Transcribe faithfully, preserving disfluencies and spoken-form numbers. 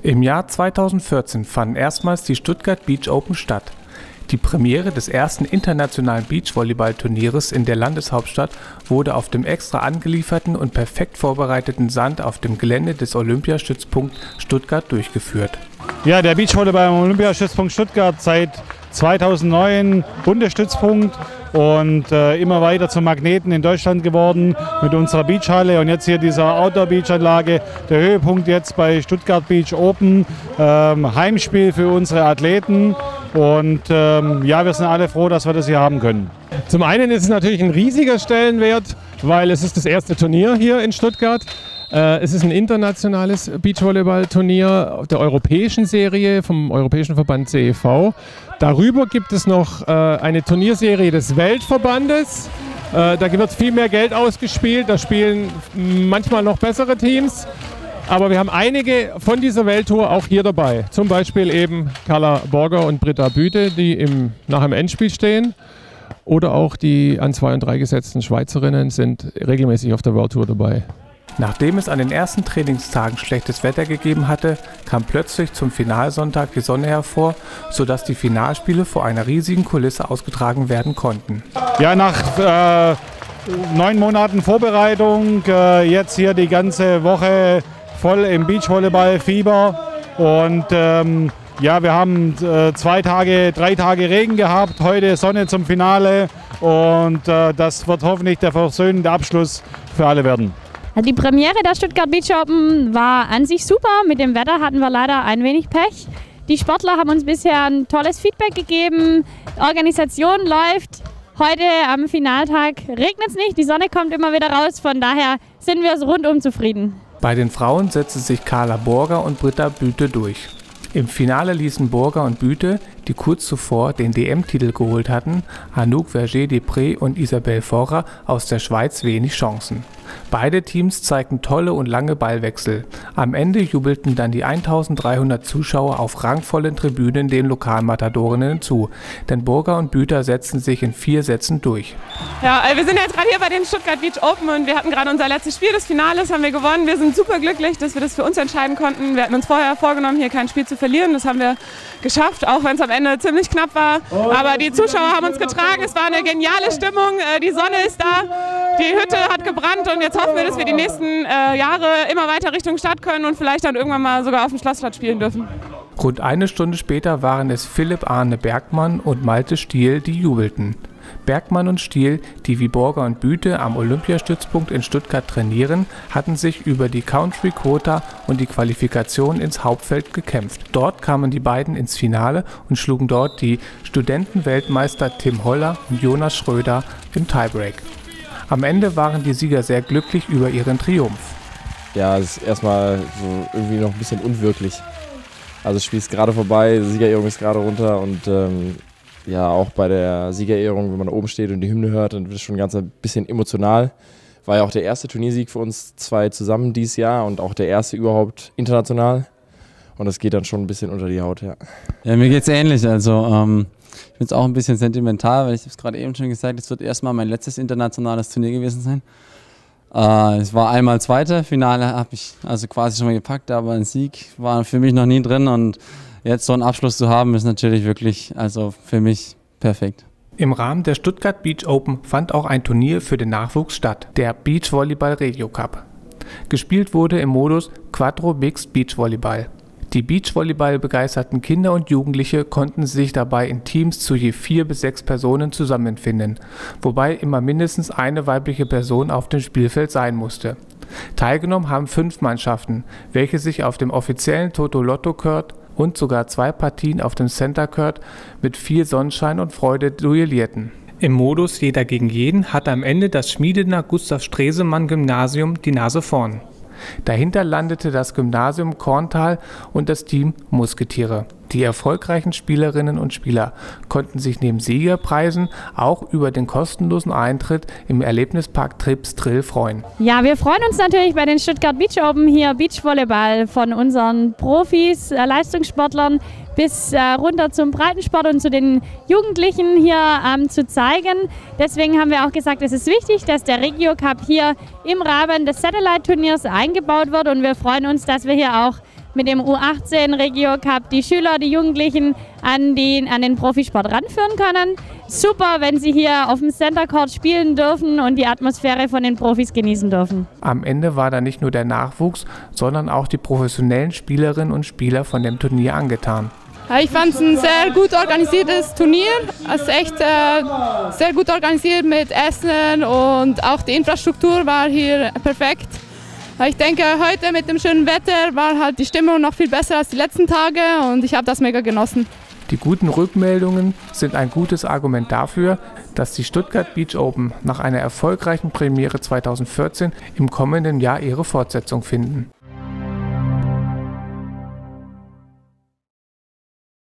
Im Jahr zweitausendvierzehn fanden erstmals die Stuttgart Beach Open statt. Die Premiere des ersten internationalen Beachvolleyball-Turnieres in der Landeshauptstadt wurde auf dem extra angelieferten und perfekt vorbereiteten Sand auf dem Gelände des Olympiastützpunkts Stuttgart durchgeführt. Ja, der Beachvolleyball am Olympiastützpunkt Stuttgart seit zweitausendneun Bundesstützpunkt und äh, immer weiter zum Magneten in Deutschland geworden mit unserer Beachhalle und jetzt hier dieser Outdoor-Beach-Anlage. Der Höhepunkt jetzt bei Stuttgart Beach Open, ähm, Heimspiel für unsere Athleten und ähm, ja, wir sind alle froh, dass wir das hier haben können. Zum einen ist es natürlich ein riesiger Stellenwert, weil es ist das erste Turnier hier in Stuttgart. Es ist ein internationales Beachvolleyball-Turnier der europäischen Serie vom Europäischen Verband C E V. Darüber gibt es noch eine Turnierserie des Weltverbandes. Da wird viel mehr Geld ausgespielt, da spielen manchmal noch bessere Teams. Aber wir haben einige von dieser Welttour auch hier dabei. Zum Beispiel eben Carla Borger und Britta Büte, die im, nach dem Endspiel stehen. Oder auch die an zwei und drei gesetzten Schweizerinnen sind regelmäßig auf der World Tour dabei. Nachdem es an den ersten Trainingstagen schlechtes Wetter gegeben hatte, kam plötzlich zum Finalsonntag die Sonne hervor, sodass die Finalspiele vor einer riesigen Kulisse ausgetragen werden konnten. Ja, nach äh, neun Monaten Vorbereitung, äh, jetzt hier die ganze Woche voll im Beachvolleyball-Fieber und ähm, ja, wir haben äh, zwei Tage, drei Tage Regen gehabt, heute Sonne zum Finale und äh, das wird hoffentlich der versöhnende Abschluss für alle werden. Die Premiere der Stuttgart Beach Open war an sich super. Mit dem Wetter hatten wir leider ein wenig Pech. Die Sportler haben uns bisher ein tolles Feedback gegeben. Die Organisation läuft. Heute am Finaltag regnet es nicht, die Sonne kommt immer wieder raus. Von daher sind wir rundum zufrieden. Bei den Frauen setzte sich Carla Borger und Britta Büte durch. Im Finale ließen Borger und Büte, die kurz zuvor den D M-Titel geholt hatten, Anouk Verger-Depré und Isabelle Forer aus der Schweiz wenig Chancen. Beide Teams zeigten tolle und lange Ballwechsel. Am Ende jubelten dann die eintausenddreihundert Zuschauer auf rangvollen Tribünen den Lokalmatadorinnen zu, denn Borger und Büter setzten sich in vier Sätzen durch. Ja, wir sind jetzt gerade hier bei den Stuttgart Beach Open und wir hatten gerade unser letztes Spiel des Finales, haben wir gewonnen. Wir sind super glücklich, dass wir das für uns entscheiden konnten. Wir hatten uns vorher vorgenommen, hier kein Spiel zu verlieren. Das haben wir geschafft, auch wenn es am Ende ziemlich knapp war. Aber die Zuschauer haben uns getragen, es war eine geniale Stimmung, die Sonne ist da, die Hütte hat gebrannt und jetzt hoffen wir, dass wir die nächsten äh, Jahre immer weiter Richtung Stadt können und vielleicht dann irgendwann mal sogar auf dem Schlossplatz spielen dürfen. Rund eine Stunde später waren es Philipp Arne Bergmann und Malte Stiel, die jubelten. Bergmann und Stiel, die wie Borger und Büte am Olympiastützpunkt in Stuttgart trainieren, hatten sich über die Country-Quota und die Qualifikation ins Hauptfeld gekämpft. Dort kamen die beiden ins Finale und schlugen dort die Studentenweltmeister Tim Holler und Jonas Schröder im Tiebreak. Am Ende waren die Sieger sehr glücklich über ihren Triumph. Ja, es ist erstmal so irgendwie noch ein bisschen unwirklich. Also das Spiel ist gerade vorbei, die Siegerehrung ist gerade runter und ähm, ja, auch bei der Siegerehrung, wenn man da oben steht und die Hymne hört, dann wird es schon ganz ein bisschen emotional. War ja auch der erste Turniersieg für uns zwei zusammen dieses Jahr und auch der erste überhaupt international. Und das geht dann schon ein bisschen unter die Haut, ja. Ja, mir geht's ähnlich. Also ähm, ich bin jetzt auch ein bisschen sentimental, weil ich es gerade eben schon gesagt, es wird erstmal mein letztes internationales Turnier gewesen sein. Äh, es war einmal Zweiter, Finale habe ich also quasi schon mal gepackt, aber ein Sieg war für mich noch nie drin und jetzt so einen Abschluss zu haben, ist natürlich wirklich, also für mich perfekt. Im Rahmen der Stuttgart Beach Open fand auch ein Turnier für den Nachwuchs statt, der Beachvolleyball Regio Cup. Gespielt wurde im Modus Quattro Mixed Beachvolleyball. Die Beachvolleyball-begeisterten Kinder und Jugendliche konnten sich dabei in Teams zu je vier bis sechs Personen zusammenfinden, wobei immer mindestens eine weibliche Person auf dem Spielfeld sein musste. Teilgenommen haben fünf Mannschaften, welche sich auf dem offiziellen Toto-Lotto-Court und sogar zwei Partien auf dem Center Court mit viel Sonnenschein und Freude duellierten. Im Modus Jeder gegen jeden hatte am Ende das Schmiedener Gustav-Stresemann-Gymnasium die Nase vorn. Dahinter landete das Gymnasium Korntal und das Team Musketiere. Die erfolgreichen Spielerinnen und Spieler konnten sich neben Siegerpreisen auch über den kostenlosen Eintritt im Erlebnispark Trips Drill freuen. Ja, wir freuen uns natürlich bei den Stuttgart Beach Open hier Beachvolleyball von unseren Profis, äh, Leistungssportlern bis äh, runter zum Breitensport und zu den Jugendlichen hier ähm, zu zeigen. Deswegen haben wir auch gesagt, es ist wichtig, dass der Regio Cup hier im Rahmen des Satellite-Turniers eingebaut wird und wir freuen uns, dass wir hier auch mit dem U achtzehn Regio Cup die Schüler, die Jugendlichen an den, an den Profisport ranführen können. Super, wenn sie hier auf dem Center Court spielen dürfen und die Atmosphäre von den Profis genießen dürfen. Am Ende war da nicht nur der Nachwuchs, sondern auch die professionellen Spielerinnen und Spieler von dem Turnier angetan. Ich fand es ein sehr gut organisiertes Turnier. Es ist echt äh, sehr gut organisiert mit Essen und auch die Infrastruktur war hier perfekt. Ich denke, heute mit dem schönen Wetter war halt die Stimmung noch viel besser als die letzten Tage und ich habe das mega genossen. Die guten Rückmeldungen sind ein gutes Argument dafür, dass die Stuttgart Beach Open nach einer erfolgreichen Premiere zweitausendvierzehn im kommenden Jahr ihre Fortsetzung finden.